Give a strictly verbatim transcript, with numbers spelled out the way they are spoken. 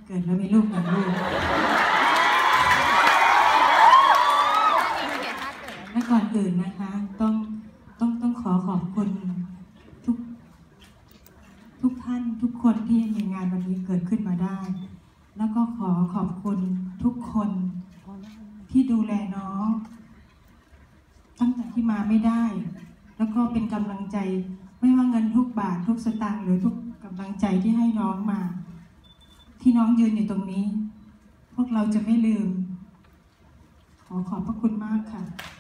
เกิดแล้วมีลูกอย่างลูกและก่อนอื่นนะคะต้องต้องต้องขอขอบคุณทุกทุกท่านทุกคนที่ในงานวันนี้เกิดขึ้นมาได้แล้วก็ขอขอบคุณทุกคนที่ดูแลน้องตั้งแต่ที่มาไม่ได้แล้วก็เป็นกำลังใจไม่ว่าเงินทุกบาททุกสตางค์หรือทุกกำลังใจที่ให้น้องมาที่น้องยืนอยู่ตรงนี้พวกเราจะไม่ลืมขอขอบพระคุณมากค่ะ